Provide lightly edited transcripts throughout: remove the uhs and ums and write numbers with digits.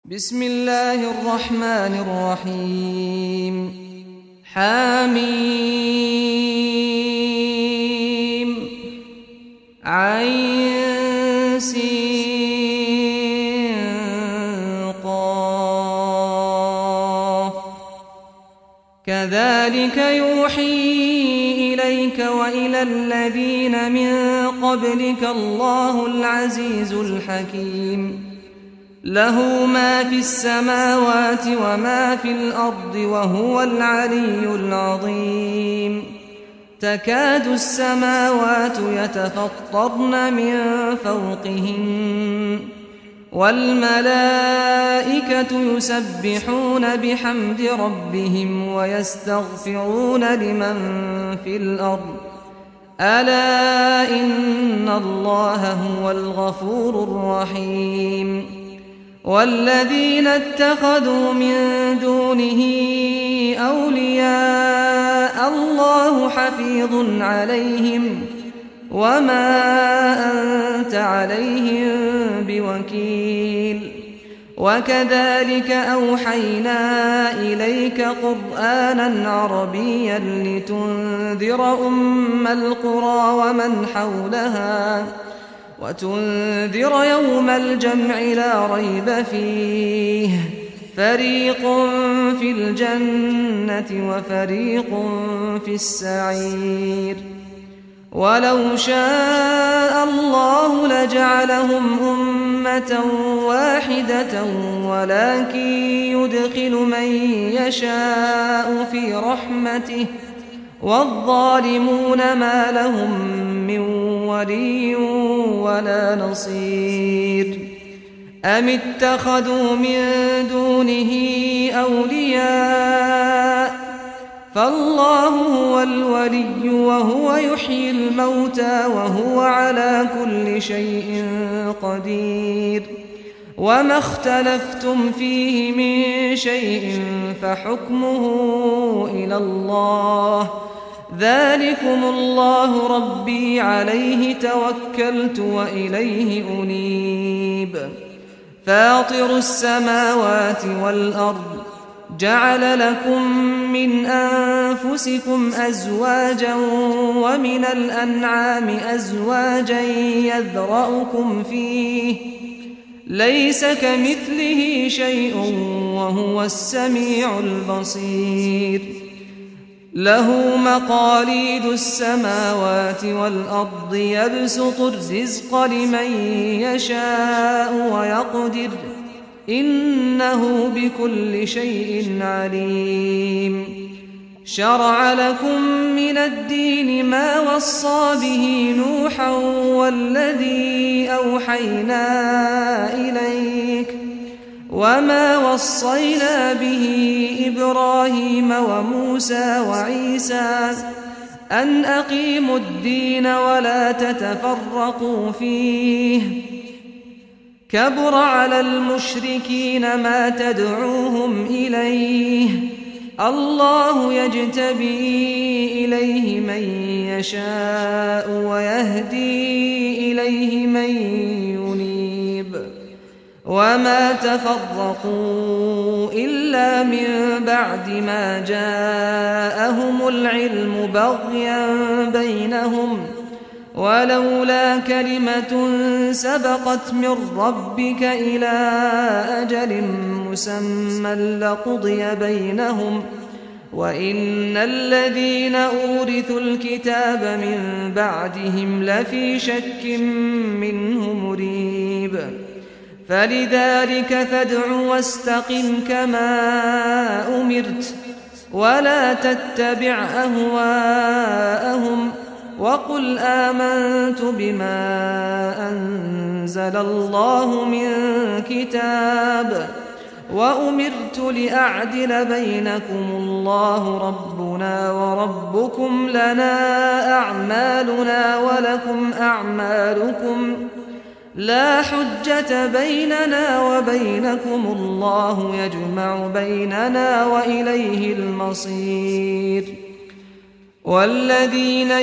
بسم الله الرحمن الرحيم حميم عين سين قاف كذلك يوحي إليك وإلى الذين من قبلك الله العزيز الحكيم له ما في السماوات وما في الأرض وهو العلي العظيم تكاد السماوات يتفطرن من فوقهن والملائكة يسبحون بحمد ربهم ويستغفرون لمن في الأرض ألا إن الله هو الغفور الرحيم والذين اتخذوا من دونه أولياء الله حفيظ عليهم وما أنت عليهم بوكيل وكذلك أوحينا إليك قرآنا عربيا لتنذر أم القرى ومن حولها وتنذر يوم الجمع لا ريب فيه فريق في الجنة وفريق في السعير ولو شاء الله لجعلهم أمة واحدة ولكن يدخل من يشاء في رحمته والظالمون ما لهم من ولي ولا نصير أم اتخذوا من دونه أولياء فالله هو الولي وهو يحيي الموتى وهو على كل شيء قدير وما اختلفتم فيه من شيء فحكمه إلى الله ذلكم الله ربي عليه توكلت وإليه أنيب فاطر السماوات والأرض جعل لكم من أنفسكم أزواجا ومن الأنعام أزواجا يذرأكم فيه ليس كمثله شيء وهو السميع البصير له مقاليد السماوات والأرض يبسط الرزق لمن يشاء ويقدر إنه بكل شيء عليم شرع لكم من الدين ما وصى به نوحا والذي أوحينا إليك وما وصينا به إبراهيم وموسى وعيسى أن أقيموا الدين ولا تتفرقوا فيه كبر على المشركين ما تدعوهم إليه الله يجتبي إليه من يشاء ويهدي إليه من ينيب وما تفرقوا إلا من بعد ما جاءهم العلم بغيا بينهم ولولا كلمة سبقت من ربك إلى أجل مسمى لقضي بينهم وإن الذين أورثوا الكتاب من بعدهم لفي شك منه مريب فلذلك فادع واستقم كما أمرت ولا تتبع أهواءهم وقل آمنت بما أنزل الله من كتاب وأمرت لأعدل بينكم الله ربنا وربكم لنا أعمالنا ولكم أعمالكم لا حجة بيننا وبينكم الله يجمع بيننا وإليه المصير والذين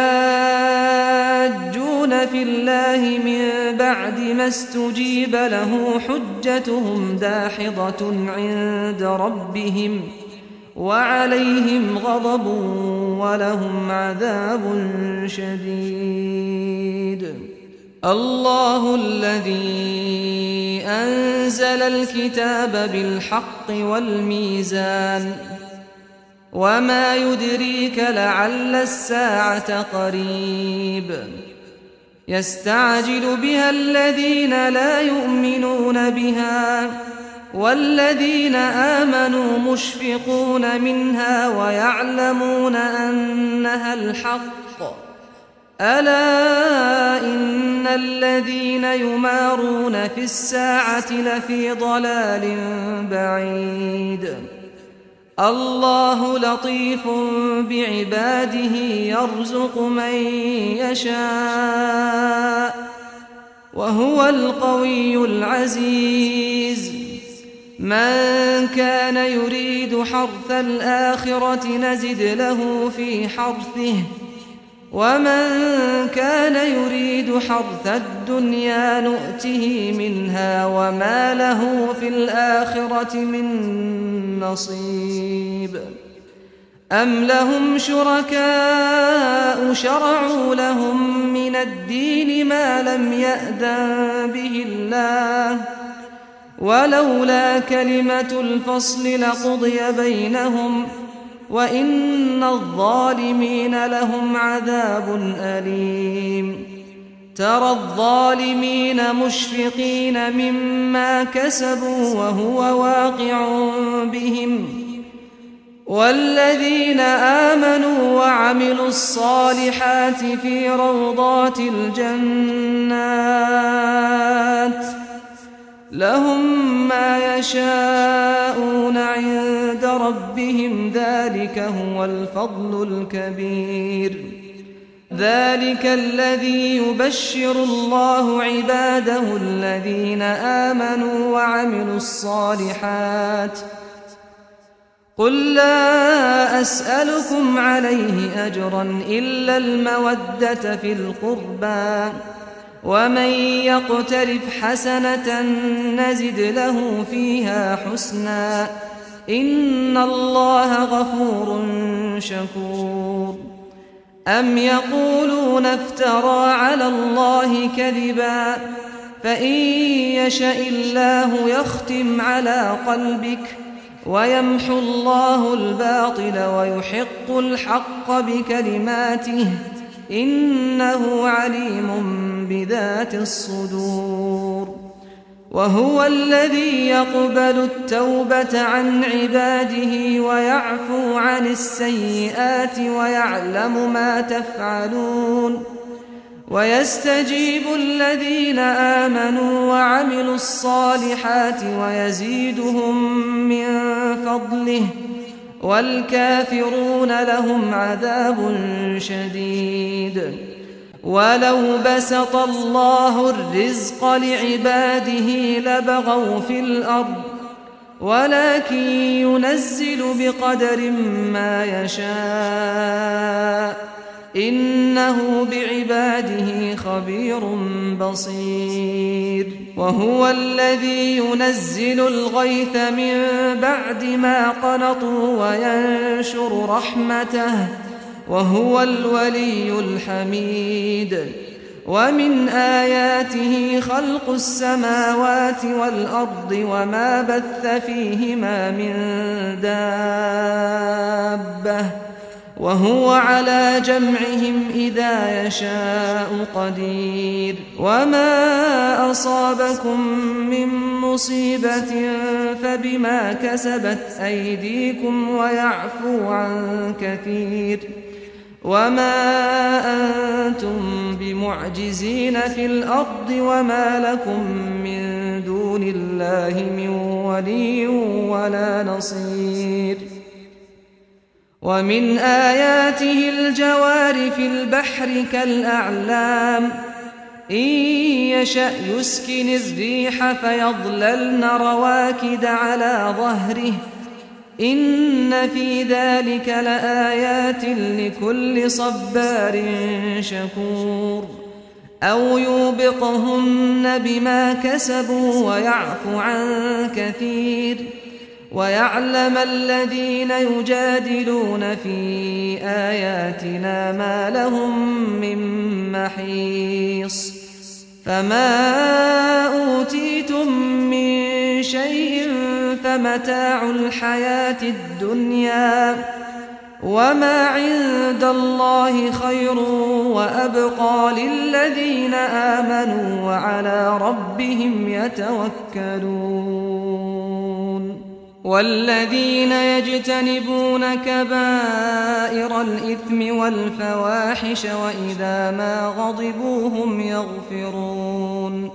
يحاجون في الله من بعد ما استجيب له حجتهم داحضة عند ربهم وعليهم غضب ولهم عذاب شديد. الله الذي أنزل الكتاب بالحق والميزان وما يدريك لعل الساعة قريب يستعجل بها الذين لا يؤمنون بها والذين آمنوا مشفقون منها ويعلمون أنها الحق ألا إن الذين يمارون في الساعة لفي ضلال بعيد. الله لطيف بعباده يرزق من يشاء وهو القوي العزيز. من كان يريد حرث الآخرة نزد له في حرثه ومن كان يريد حرث الدنيا نؤته منها وما له في الآخرة من نصيب. أم لهم شركاء شرعوا لهم من الدين ما لم يأذن به الله ولولا كلمة الفصل لقضي بينهم وإن الظالمين لهم عذاب أليم. ترى الظالمين مشفقين مما كسبوا وهو واقع بهم والذين آمنوا وعملوا الصالحات في روضات الجنات لهم ما يشاءون عند ربهم ذلك هو الفضل الكبير. ذلك الذي يبشر الله عباده الذين آمنوا وعملوا الصالحات. قل لا أسألكم عليه أجرا إلا المودة في القربى ومن يقترف حسنة نزد له فيها حسنا إن الله غفور شكور. أم يقولون افترى على الله كذبا فإن يشأ الله يختم على قلبك ويمحو الله الباطل ويحق الحق بكلماته إنه عليم بذات الصدور. وهو الذي يقبل التوبة عن عباده ويعفو عن السيئات ويعلم ما تفعلون ويستجيب الذين آمنوا وعملوا الصالحات ويزيدهم من فضله والكافرون لهم عذاب شديد. ولو بسط الله الرزق لعباده لبغوا في الأرض ولكن ينزل بقدر ما يشاء إنه بعباده خبير بصير. وهو الذي ينزل الغيث من بعد ما قنطوا وينشر رحمته وهو الولي الحميد. ومن آياته خلق السماوات والأرض وما بث فيهما من دابة وهو على جمعهم إذا يشاء قدير. وما أصابكم من مصيبة فبما كسبت أيديكم ويعفو عن كثير. وما أنتم بمعجزين في الأرض وما لكم من دون الله من ولي ولا نصير. ومن آياته الجوار في البحر كالأعلام إن يشأ يسكن الريح فيظللن رواكد على ظهره إن في ذلك لآيات لكل صبار شكور أو يوبقهن بما كسبوا ويعفو عن كثير ويعلم الذين يجادلون في آياتنا ما لهم من محيص فما أوتيتم من شيء فمتاع الحياة الدنيا وما عند الله خير وأبقى للذين آمنوا وعلى ربهم يتوكلون والذين يجتنبون كبائر الإثم والفواحش وإذا ما غضبوا هم يغفرون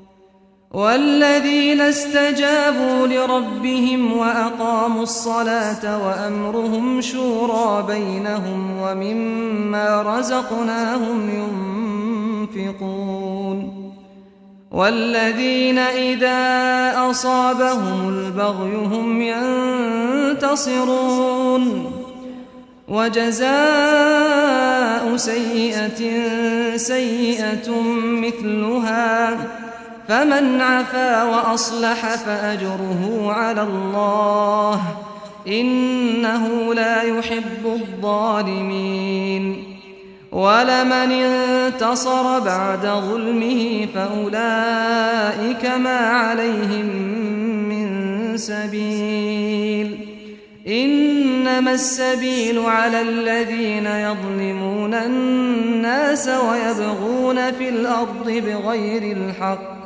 والذين استجابوا لربهم وأقاموا الصلاة وأمرهم شورى بينهم ومما رزقناهم ينفقون والذين إذا أصابهم البغي هم ينتصرون وجزاء سيئة سيئة مثلها فمن عفا وأصلح فأجره على الله إنه لا يحب الظالمين ولمن انتصر بعد ظلمه فأولئك ما عليهم من سبيل إنما السبيل على الذين يظلمون الناس ويبغون في الأرض بغير الحق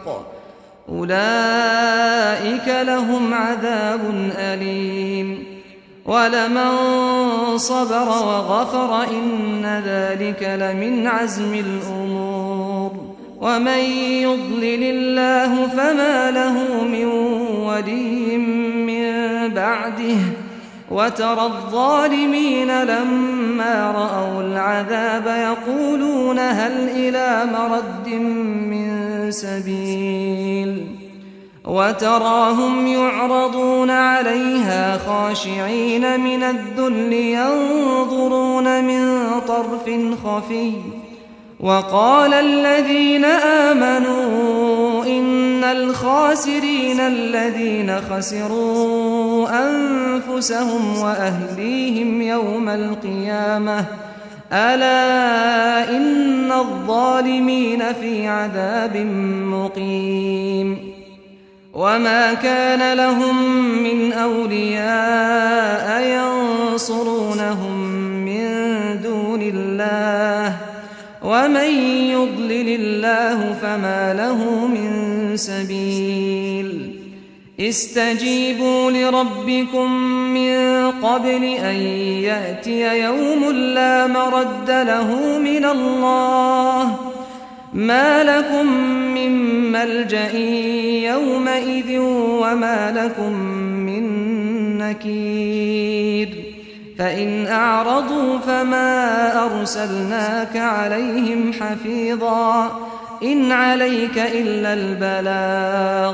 أولئك لهم عذاب أليم ولمن صبر وغفر إن ذلك لمن عزم الأمور ومن يضلل الله فما له من ولي من بعده وترى الظالمين لما رأوا العذاب يقولون هل إلى مرد من سبيل وتراهم يعرضون عليها خاشعين من الذل ينظرون من طرف خفي وقال الذين آمنوا إن الخاسرين الذين خسروا أنفسهم وأهليهم يوم القيامة ألا إن الظالمين في عذاب مقيم وما كان لهم من أولياء ينصرونهم من دون الله ومن يضلل الله فما له من سبيل استجيبوا لربكم من قبل أن يأتي يوم لا مرد له من الله ما لكم من ملجأ يومئذ وما لكم من نكير فإن أعرضوا فما أرسلناك عليهم حفيظا إن عليك إلا البلاغ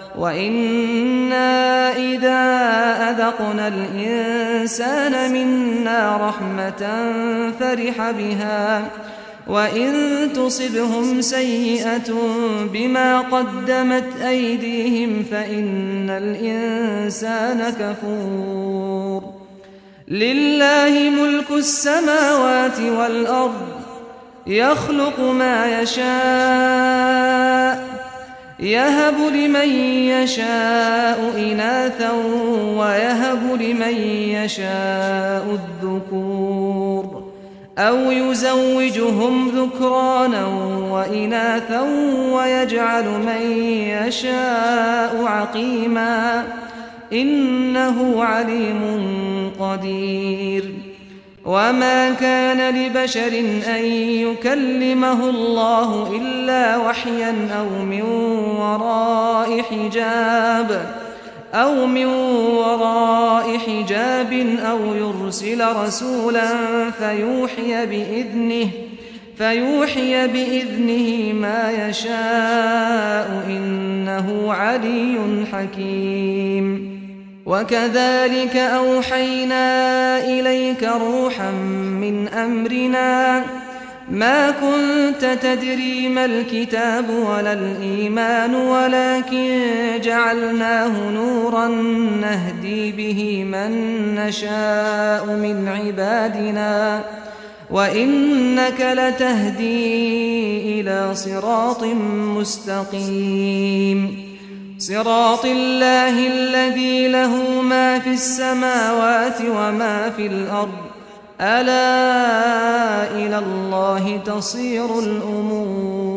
وإنا إذا أذقنا الإنسان منا رحمة فرح بها وإن تصبهم سيئة بما قدمت أيديهم فإن الإنسان كفور لله ملك السماوات والأرض يخلق ما يشاء يهب لمن يشاء إناثا ويهب لمن يشاء الذكور أو يزوجهم ذكرانا وإناثا ويجعل من يشاء عقيما إنه عليم قدير وما كان لبشر أن يكلمه الله إلا وحيا أو من وراء حجاب أو يرسل رسولا فيوحي بإذنه ما يشاء إنه علي حكيم وكذلك أوحينا إليك روحا من أمرنا ما كنت تدري ما الكتاب ولا الإيمان ولكن جعلناه نورا نهدي به من نشاء من عبادنا وإنك لتهدي إلى صراط مستقيم صراط الله الذي له ما في السماوات وما في الأرض ألا إلى الله تصير الأمور